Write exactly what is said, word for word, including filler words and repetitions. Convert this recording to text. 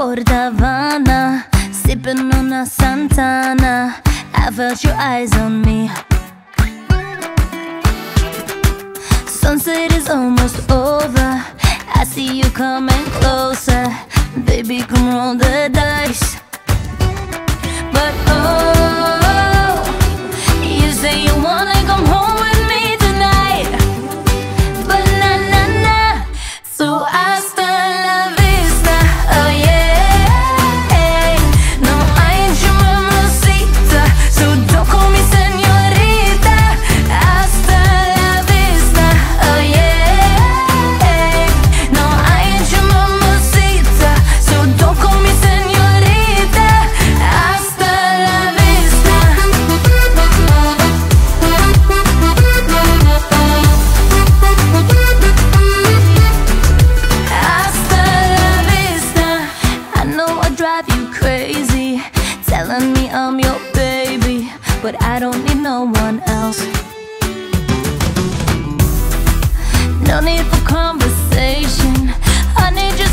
Port Havana, sipping on a Santana. I felt your eyes on me. Sunset is almost over. I see you coming closer. Baby, come roll the dice. But oh, you say you wanna come home with me tonight, but na na na. So hasta la vista, oh yeah. No, I ain't your mamacita, so don't call me señorita. Hasta la vista, oh yeah. No, I ain't your mamacita, so don't call me señorita. Hasta la vista. Hasta la vista. I know I drive you crazy, telling me I'm your baby, but I don't need no one else. No need for conversation, honey, just